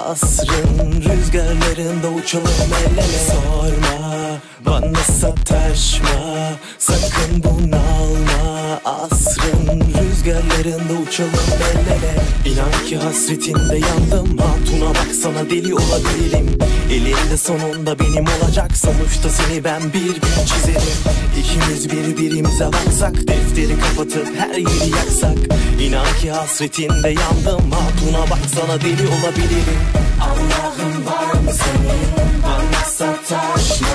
asrın rüzgarlarında uçalım el ele. Sorma bana sataşma, sakın bunalma, asrın rüzgarlarında uçalım el ele. İnan ki hasretinde yandım, hatuna baksana deli olabilirim. Elinde sonunda benim olacak, sonuçta seni ben bir gün çizerim. İkimiz birbirimize baksak, defteri kapatıp her yeri yaksak. İnan ki hasretinde yandım, hatuna baksana deli olabilirim. Allah'ım var mı senin, bana sataşma,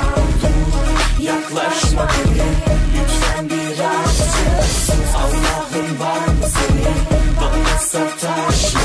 dur yaklaşma beni, lütfen birazcık sus. Allah'ım var mı senin, bana sataşma,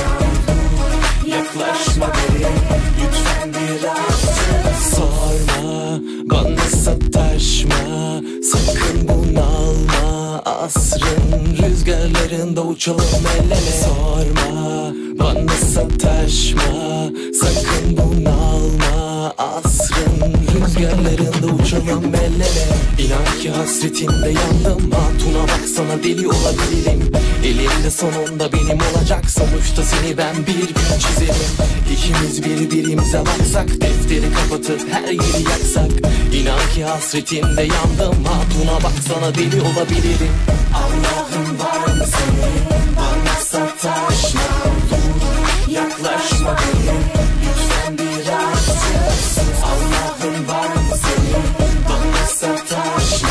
dur yaklaşma beni, lütfen birazcık. Sorma bana sataşma, sakın bunalma, asrın rüzgarlarında uçalım el ele. Sorma bana sataşma, sakın bunalma, asrın rüzgarlarında uçalım el ele. İnan ki hasretinde yandım, hatuna baksana deli olabilirim. Elinde sonunda benim olacak, sonuçta seni ben bir gün çizerim. İkimiz birbirimize baksak, defteri kapatıp her yeri yaksak. İnan ki hasretinde yandım, hatuna baksana deli olabilirim. Allah'ım var mı senin, bana sataşma, dur yaklaşma beni, lütfen birazcık sus. Allah'ım var mı senin, bana sataşma,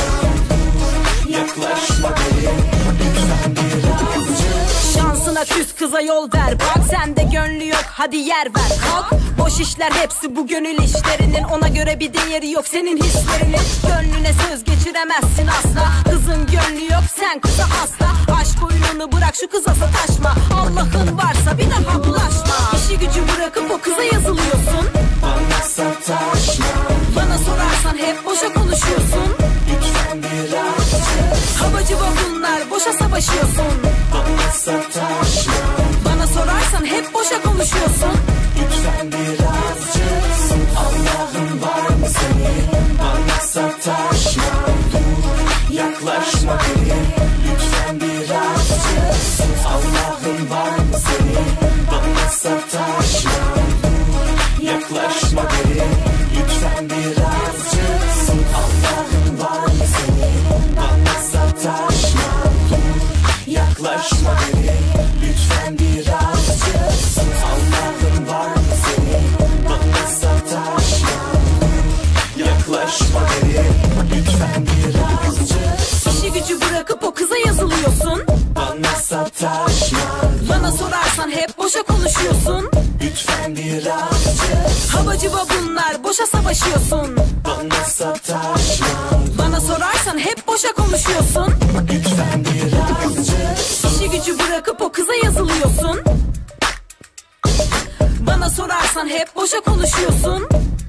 dur yaklaşma beni, lütfen birazcık. Şansına küs kıza yol ver, bak sende gönlü yok, hadi yer ver kalk. Boş işler hepsi bu gönül işlerinin, ona göre bir değeri yok senin hislerinin. Gönlüne söz geçiremezsin asla, kızın gönlü yok sen kıza asla. Aşk oyununu bırak şu kıza sataşma, Allah'ın varsa bir daha bulaşma. İşi gücü bırakıp o kıza yazılıyorsun, bana sataşma. Bana sorarsan hep boşa konuşuyorsun, lütfen birazcık. Havacı bunlar boşa savaşıyorsun, bana sataşma. Bana sorarsan hep boşa konuşuyorsun, lütfen birazcık sus. Allah'ım var mı senin, bana sataşma, dur yaklaşma beni, lütfen birazcık sus. Allah'ım var mı senin, bana sataşma, dur yaklaşma beni, lütfen birazcık sus. Allah'ım var mı senin, bana sataşma, dur yaklaşma beni, lütfen birazcık sus. Allah'ım var mı senin, bana sataşma, yaklaşma beni, lütfen birazcık sus. İşi gücü bırakıp o kıza yazılıyorsun, bana sataşma. Bana sorarsan hep boşa konuşuyorsun, lütfen birazcık. Havacı bunlar boşa savaşıyorsun, bana sataşma. Bana sorarsan hep boşa konuşuyorsun, lütfen birazcık. İşi gücü bırakıp o kıza yazılıyorsun, bana sorarsan hep boşa konuşuyorsun.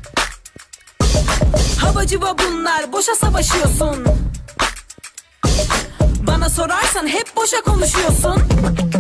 Havacı bunlar boşa savaşıyorsun, bana sorarsan hep boşa konuşuyorsun.